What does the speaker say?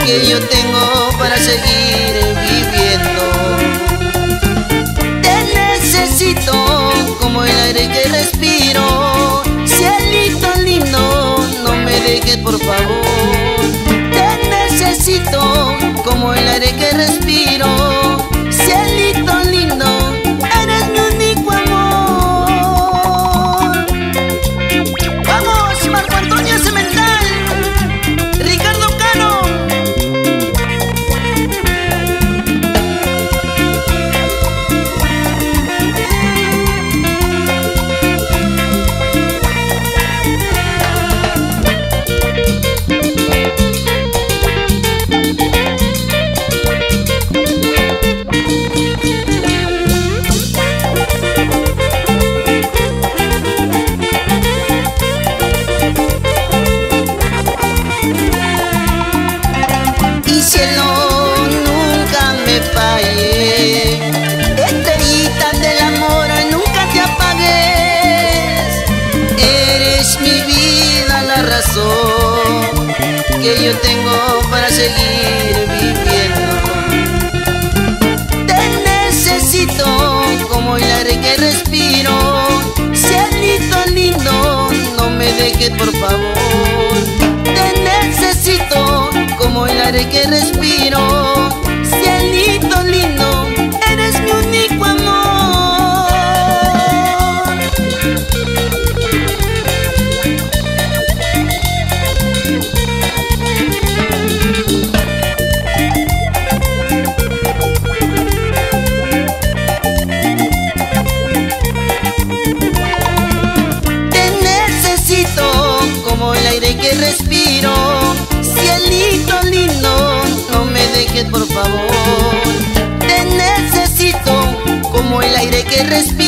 que yo tengo para seguir viviendo. Te necesito como el aire que respiro. Cielito lindo, no me dejes por favor. Te necesito como el aire que respiro. Cielito lindo, eres mi único amor. ¡Vamos, Marco Antonio Cemental! ¡Ricardo Cano! Estrellita del amor, nunca te apagues. Eres mi vida, la razón que yo tengo para seguir viviendo. Te necesito como el aire que respiro. Cielito lindo, no me dejes por favor. Te necesito como el aire que respiro. Cielito lindo, eres mi único amor. Te necesito como el aire que respiro. Cielito lindo, no me dejes por favor. Te necesito como el aire que respiro.